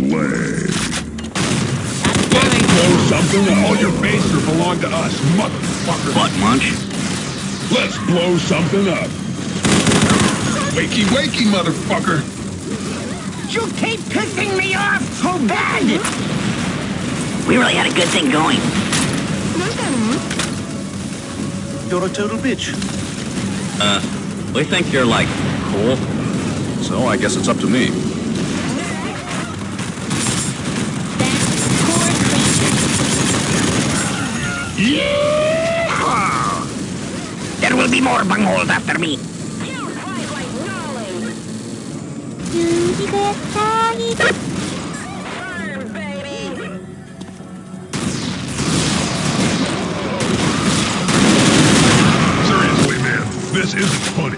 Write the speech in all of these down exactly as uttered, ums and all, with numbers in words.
slay. Let's blow something up. All your base or belong to us, motherfucker. Butt munch? Let's blow something up. Wakey, wakey, motherfucker. You keep pissing me off so bad! We really had a good thing going. You're a total bitch. Uh, we think you're, like, cool. So I guess it's up to me. Yeah! There will be more bungholes after me. Seriously, man, this isn't funny.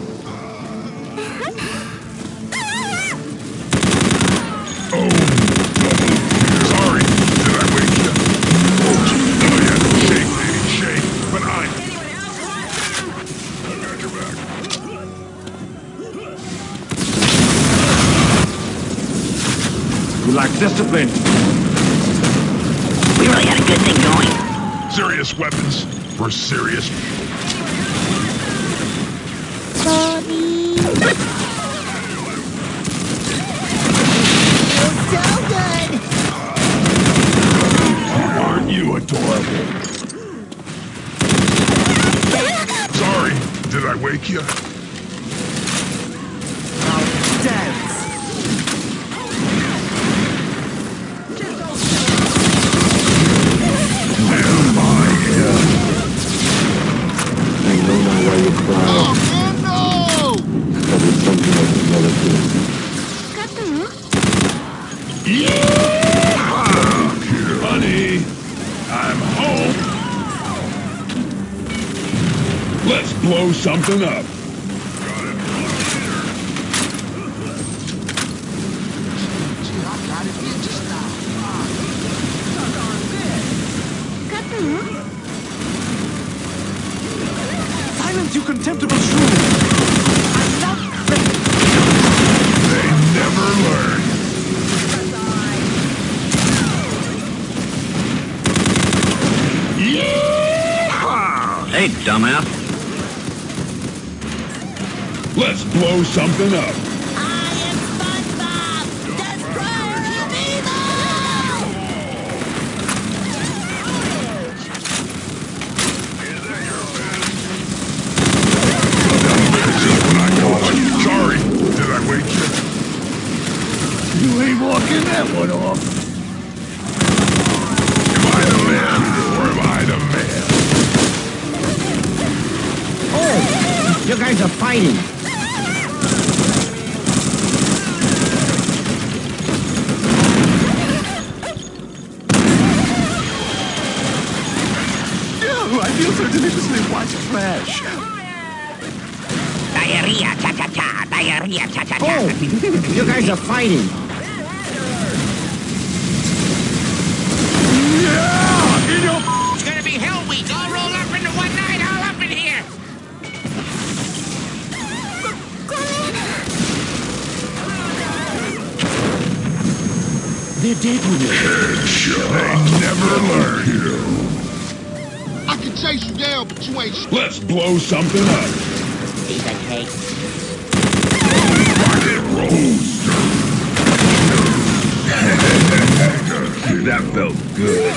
Oh, sorry, did I wake you? Oh, yeah, shake, baby, shake, but I... I got your back. You lack discipline. We really had a good thing going. Serious weapons for serious... Aren't you adorable? Sorry, did I wake you? Dance. Never mind. I know now why you cry. Oh, man, no! That is something of another thing. Yeah! Honey, I'm home. Let's blow something up. Silence, you contemptible shrew! They never learn. Yeah! Hey, dumbass. Let's blow something up. Sorry, did I wake you? You ain't walking that one off. Am I the man, or am I the man? Oh, you guys are fighting. Ew, I feel so deliciously white trash. Diarrhea, cha-cha-cha, diarrhea, cha-cha-cha. Oh, you guys are fighting. Yeah! In your... It's gonna be Hell Week, all rolled up into one night, all up in here. They're dead with it. They never learn. I can chase you down, but you ain't... Let's blow something up. Piece of cake. Rocket roaster. That felt good.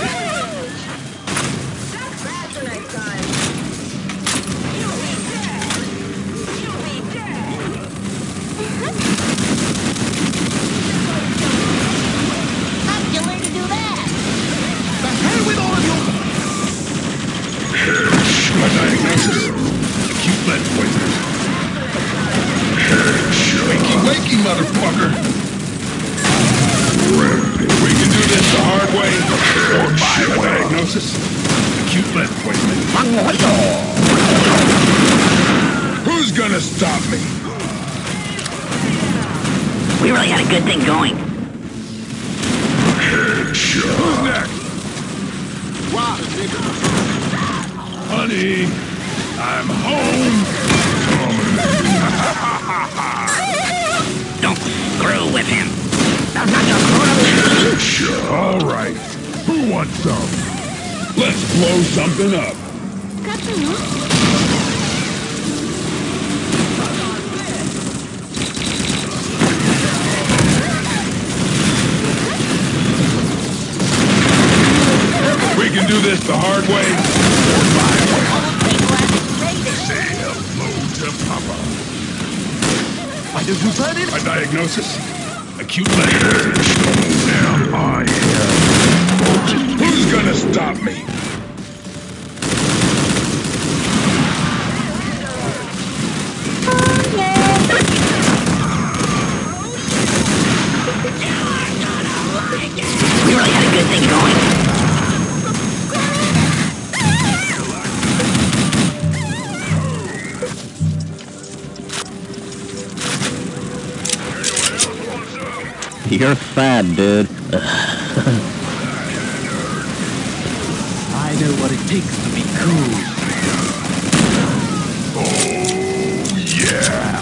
How'd you learn to do that? The hell with all of you! A diagnosis. Acute lead poisoning. Wakey, wakey, motherfucker. We can do this the hard way, or by a diagnosis. Acute lead poisoning. Who's gonna stop me? We really had a good thing going. Who's next? Rock, nigga. Honey, I'm home. Don't screw with him. That's not your Sure. All right. Who wants some? Let's blow something up. We can do this the hard way or my way. Say hello to Papa. A diagnosis? Acute leg. Now I am. Who's gonna stop me? We really had a good thing going. You're fat, dude. I know what it takes to be cool. Oh, yeah.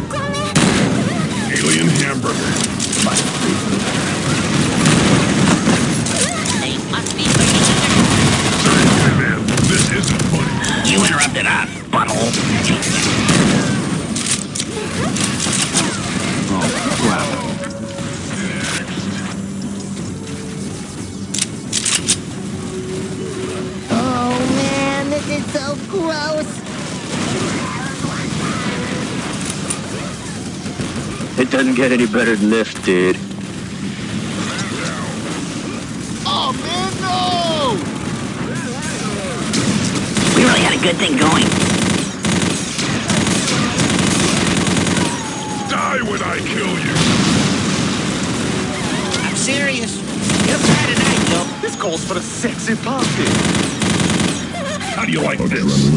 Alien hamburger. My favorite. They must be looking at Seriously, man, this isn't funny. You interrupted us, butthole. Oh, crap. Oh man, this is so gross. It doesn't get any better than this, dude. Oh man, no! We really had a good thing going. Die when I kill you. I'm serious. You'll try tonight, Joe. This calls for a sexy party. How do you like this?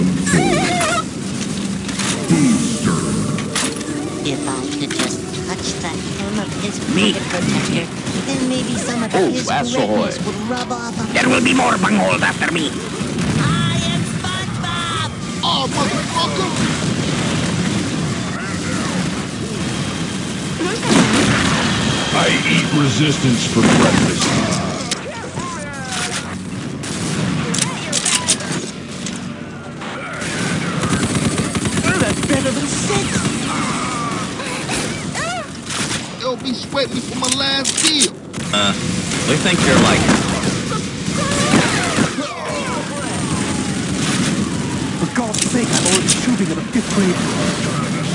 Booster. If I could just touch the hem of his Me. pocket protector, then maybe some of Oh, his that's greatness ahoy. would rub off on There will be more bungholes after me. I am SpongeBob! Oh, motherfucker! I eat resistance for breakfast. Oh, that's better than sex. They'll be sweating me for my last deal. Uh, we think you're like... For God's sake, I'm already shooting at a fifth grade.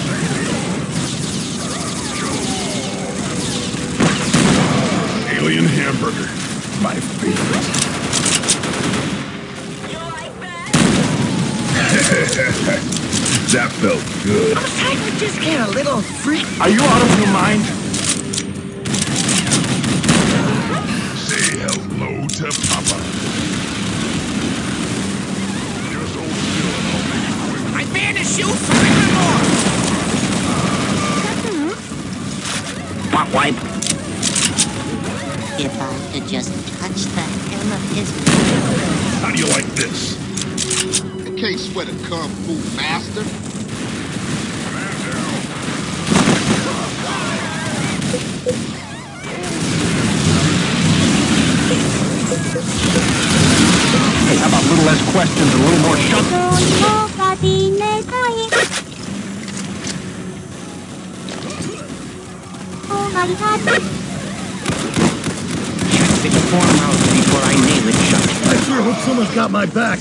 Alien hamburger. My favorite. That felt good. I would just get a little freak. Are you out of your mind? Say hello to Papa. Just hold still and I'll make it quick. I banned a shoe for even more. Butt wipe. If I could just touch the hem of his How do you like this? I can't sweat a kung fu master. Hey, how about a little less questions and a little more shut... Oh my god. Shut its four mouths before I nail it shut. I sure hope someone's got my back.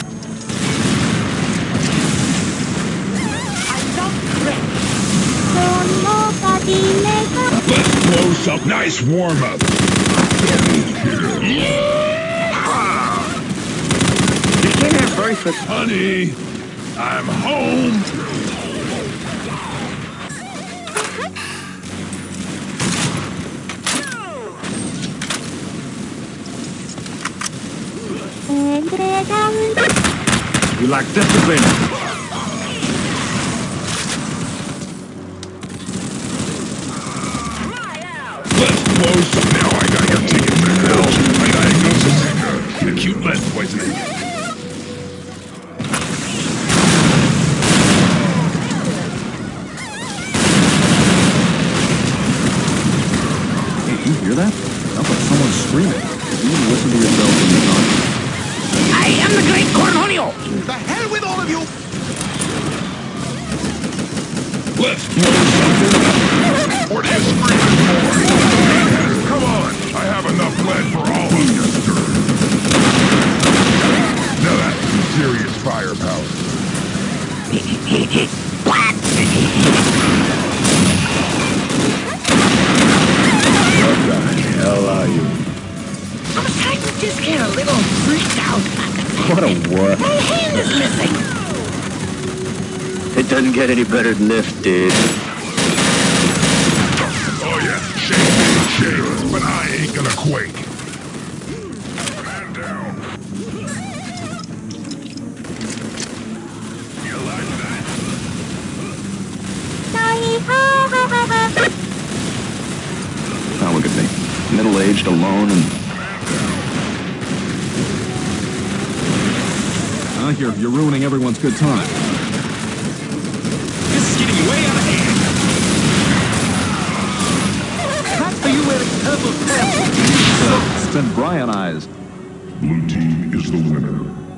Let's blow some nice warm up. You can't have breakfast. Honey, I'm home. You lack discipline. Let's blow some. Now I got your ticket to hell. My diagnosis: acute lead poisoning. Hey, you hear that? Sounds like someone Great Cornholio! The hell with all of you! Let's blow something. What are you screaming for? Come on, I have enough lead for all of you, sir. Now that's some serious firepower. What the hell are you? Sometimes I just get a little freaked out about the fact What a that what? my hand is missing. It doesn't get any better than this, dude. Oh yeah, shake me, shake, but I ain't gonna quake. Man down. You like that? Now look at me. Middle-aged, alone, and... Uh, you're, you're ruining everyone's good time. This is getting way out of hand. How are you wearing purple pants? It's been Brian eyes. Blue team is the winner.